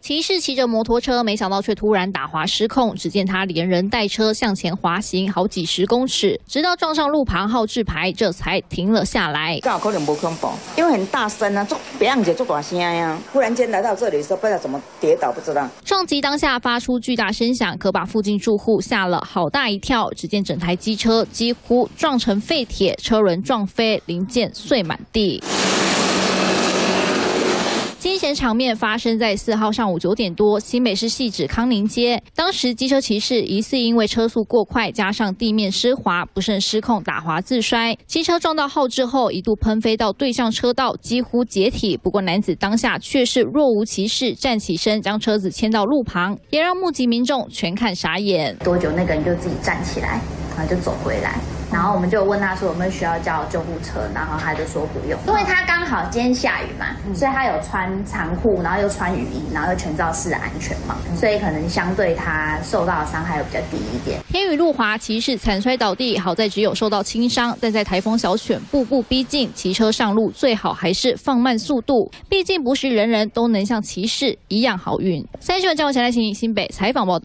骑士骑着摩托车，没想到却突然打滑失控。只见他连人带车向前滑行好几十公尺，直到撞上路旁号志牌，这才停了下来。 刚好可能不恐怖，因为很大声啊，别让姐做大声呀。忽然间来到这里的时候，不知道怎么跌倒，不知道。 撞击当下发出巨大声响，可把附近住户吓了好大一跳。只见整台机车几乎撞成废铁，车轮撞飞，零件碎满地。惊险场面发生在4号上午9点多，新北市汐止康宁街。当时机车骑士疑似因为车速过快，加上地面湿滑，不慎失控打滑自摔。机车撞到后之后，一度喷飞到对向车道，几乎解体。不过男子当下却是若无其事，站起身将车子牵到路旁，也让目击民众全看傻眼。 多久那个人就自己站起来，然后就走回来。然后我们就问他说有没有需要叫救护车，然后他就说不用，因为他刚好今天下雨嘛，所以他有穿长裤，然后又穿雨衣，然后又全罩式的安全帽，所以可能相对他受到的伤害又比较低一点。 天雨路滑，骑士惨摔倒地，好在只有受到轻伤，但在台风小犬步步逼近，骑车上路最好还是放慢速度，毕竟不是人人都能像骑士一样好运。3新闻郑文前来新北采访报道。